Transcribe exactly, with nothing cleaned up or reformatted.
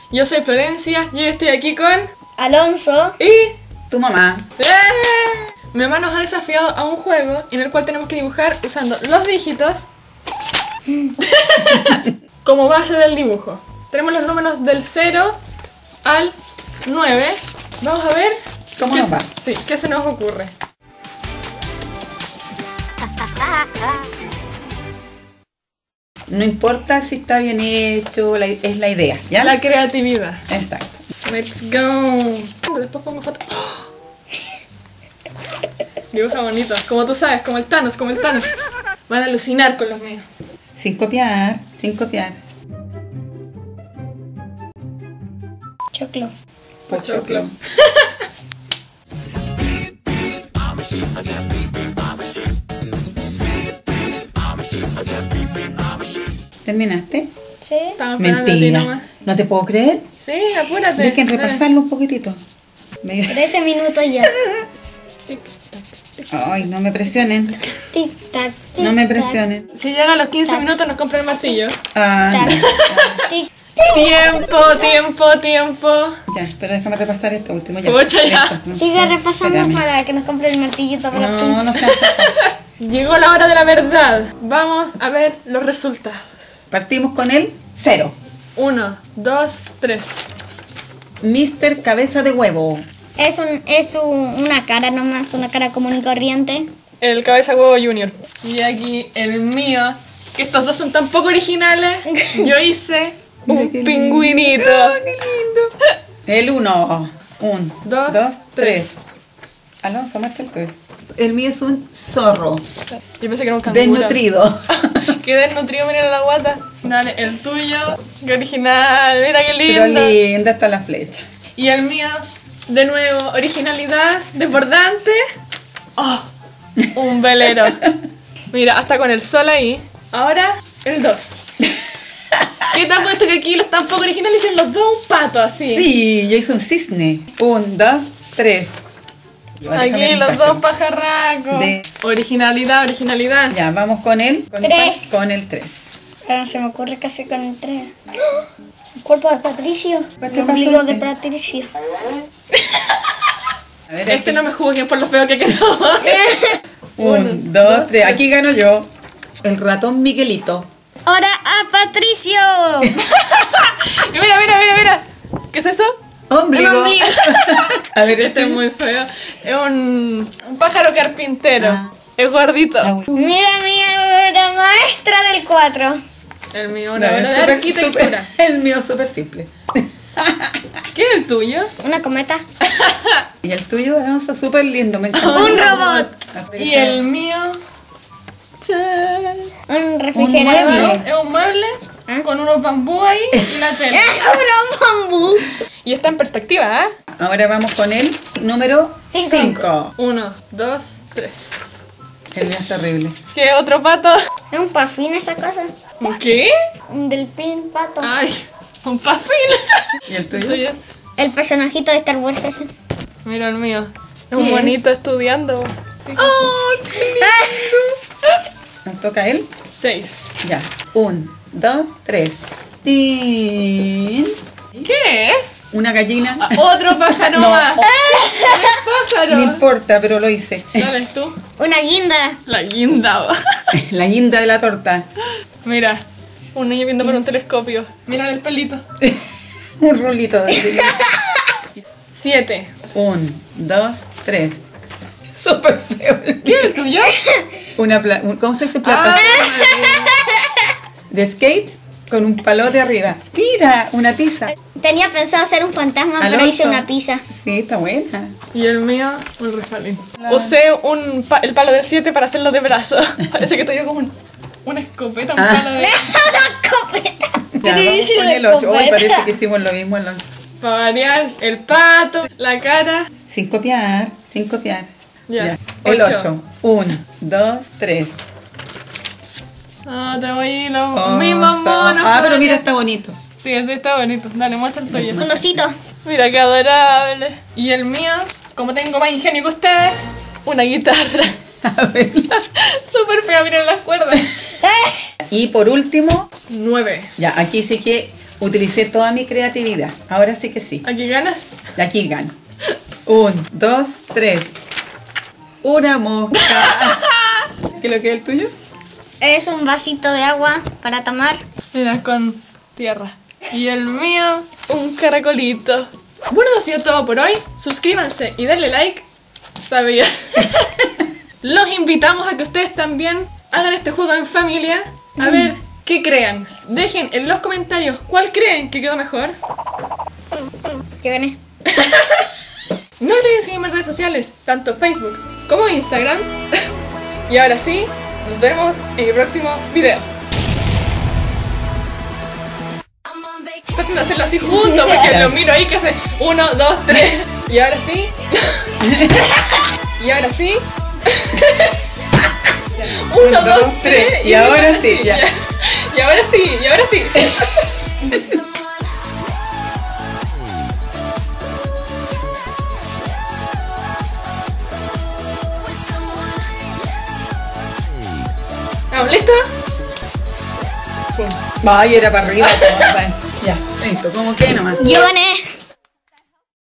Yo soy Florencia y hoy estoy aquí con... Alonso y... tu mamá. ¡Eh! Mi mamá nos ha desafiado a un juego en el cual tenemos que dibujar usando los dígitos como base del dibujo. Tenemos los números del cero al nueve. Vamos a ver ¿Cómo qué nos va? se, sí, qué se nos ocurre. No importa si está bien hecho, la- es la idea, ¿ya? La creatividad. Exacto. Let's go. Después pongo foto. ¡Oh! Dibuja bonito. Como tú sabes, como el Thanos, como el Thanos. Van a alucinar con los míos. Sin copiar, sin copiar. Choclo. Pochoclo. ¿Terminaste? Sí. Estamos esperando a ti nomás. Mentira. ¿No te puedo creer? Sí, apúrate. Dejen Dale. repasarlo un poquitito. Me- trece minutos ya. Tic, Ay, no me presionen. Tic tac. Tic, No me tac, presionen. Si llegan a los quince minutos nos compra el martillo. Ah, tac, no. tic. Tiempo, tiempo, tiempo. Ya, pero déjame repasar esto último. Ya. Pucha, ya. Listo, no. Sigue repasando Espérame. para que nos compre el martillito para los No, pintos. no seas capaz. Llegó la hora de la verdad. Vamos a ver los resultados. Partimos con el cero. Uno, dos, tres. mister Cabeza de Huevo. Es, un, es un- una cara nomás, una cara común y corriente. El cabeza huevo junior. Y aquí el mío. Que estos dos son tan poco originales. Yo hice Mira un qué lindo. pingüinito. Ah, qué lindo. El uno. Un, Dos, dos, tres. tres. Alonso, marcha el tuyo. El mío es un zorro. Yo pensé que era un canguro. Desnutrido. Qué desnutrido, miren la guata. Dale, el tuyo. Qué original. Mira qué Pero lindo. linda está la flecha. Y el mío, de nuevo, originalidad, desbordante. Oh, un velero. Mira, hasta con el sol ahí. Ahora, el dos. ¿Qué te has puesto que aquí los tan poco originales y los dos un pato así? Sí, yo hice un cisne. Un, dos, tres. Déjame Aquí los pintárselo. dos pajarracos. De- Originalidad, originalidad. Ya, vamos con el. Con el Tres. pa- Con el tres. Pero no se me ocurre casi con el tres. El cuerpo de Patricio. ¿Qué te El pasó ombligo este? de Patricio. A ver, Este aquí. no me juzguen por lo feo que quedó. Un, dos, tres. Aquí gano yo. El ratón Miguelito. ¡Ahora a Patricio! Y mira, mira, mira, mira. ¿Qué es eso? Ombligo. Un ombligo. A ver, Este es muy feo. Es un, un pájaro carpintero. Ah. Es gordito. Ah, bueno. Mira mi obra maestra del cuatro. El mío, No, una obra es de súper- arquitectura. súper- el mío es súper simple. ¿Qué es el tuyo? Una cometa. Y el tuyo, Alonso, súper lindo. Me encanta. Un robot. Y el mío. Chan. Un refrigerador. mueble. Es un mueble ¿Ah? con unos bambú ahí y la tela. ¡Es un bambú! Y está en perspectiva, ¿eh? Ahora vamos con el número Cinco. cinco. Uno, dos, tres. El mío es terrible. ¿Qué otro pato? Es un pafín esa cosa. ¿Un qué? Un delfín pato. Ay, un pafín. ¿Y el El tuyo? tuyo. El personajito de Star Wars ese. Mira el mío. Es ¿Qué un es? bonito estudiando. Sí. ¡Ay, qué lindo! ¿Nos toca a él? Seis. Ya. Un, dos, tres. ¡Tin! ¿Qué? Una gallina. Ah, otro pájaro No. más. Tres pájaros. No importa, pero lo hice. Dale tú. Una guinda. La guinda. La guinda de la torta. Mira, un niño viendo por un telescopio. Mira el pelito. Un rulito de Siete. Un, dos, tres. Súper feo. ¿Qué es el tuyo? Una pla- un- ¿Cómo se dice plataforma de, de skate con un palote arriba? Mira, una pizza. Tenía pensado hacer un fantasma, pero Alonso. hice una pizza. Sí, está buena. Y el mío, un refalín. Usé un pa- el palo del siete para hacerlo de brazo. Parece que estoy yo como un- una escopeta, un Ah. palo de... ¡Es una copeta! Ya, te vamos dice con la el ocho. Hoy escopeta? parece que hicimos lo mismo, Alonso. Para variar, el pato, la cara. Sin copiar, sin copiar. Ya. El Ocho. ocho. Un, dos, tres. Ah, te voy los Oso. mismos monos. Ah, pero para mira, allá. está bonito. Sí, este está bonito. Dale, muestra el tuyo. Un osito. Mira qué adorable. Y el mío, como tengo más ingenio que ustedes, una guitarra. A ver. Súper fea, miren las cuerdas. ¡Eh! Y por último, Nueve. ya, aquí sí que Utilicé toda mi creatividad. Ahora sí que sí. ¿Aquí ganas? Y aquí gano. Un, dos, tres. Una mosca. ¿Qué es lo que es el tuyo? Es un vasito de agua para tomar. Mira, con tierra. Y el mío, un caracolito. Bueno, eso ha sido todo por hoy. Suscríbanse y denle like. Sabía. Los invitamos a que ustedes también hagan este juego en familia. A ver qué crean. Dejen en los comentarios cuál creen que quedó mejor. Yo gané. No olviden seguirme en redes sociales, tanto Facebook como Instagram. Y ahora sí, nos vemos en el próximo video. Traten de hacerlo así juntos porque lo miro ahí que hace uno, dos, tres. Y ahora sí. Y ahora sí. Uno, dos, tres. Y ahora sí, ya. Y ahora sí, y ahora sí. ¿Estamos listos? Vaya, era para arriba. Ya, listo, como que nomás. Yo gané.